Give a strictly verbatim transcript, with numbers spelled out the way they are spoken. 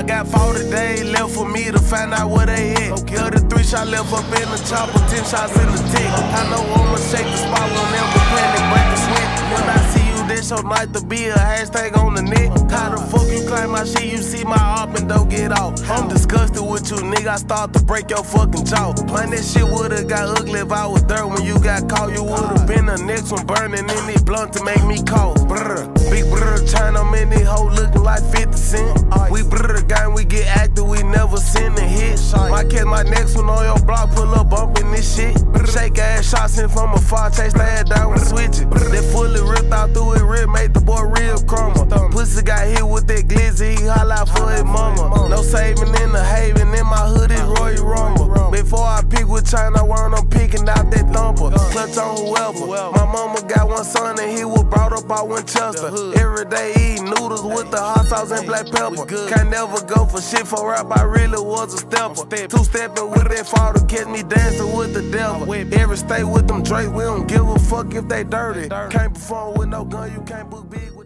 got forty days left for me to find out where they at. thirty-three shot left up in the chopper, ten shots in the tick. I know I'ma shake the spot whenever panic break the sweat. When I see you, that's your night to be a hashtag on the net. How the fuck you claim my shit? You see my op and don't get off. I'm disgusted with you, nigga. I start to break your fucking jaw. Man, that shit would've got ugly if I was dirt when you got caught. You would've been the next one burning in this blunt to make me cold. Brr, big brr, turn them in this hoe looking like fifty cent. We brr gang, we get active, we never send a hit. Might catch my next one on your block, pull up bumping this shit. Shake ass shots in from afar, chase the ass down and switch it. That fully ripped out through it, rip, made the boy real crumble. Pussy got hit with that glizzy, he holla for his mama. No saving in the haven, in my hood is Royal Rumble. Before I pick with China, one I'm picking out that thumper. Clutch on whoever. My mama got one son and he was brought up by Winchester. Every day eating noodles with the hot sauce and black pepper. Can't never go for shit for rap, I really was a stepper. Two stepping with that fall to catch me dancing with the devil. Every state with them Drake, we don't give a fuck if they dirty. Can't perform with no gun, you can't book big.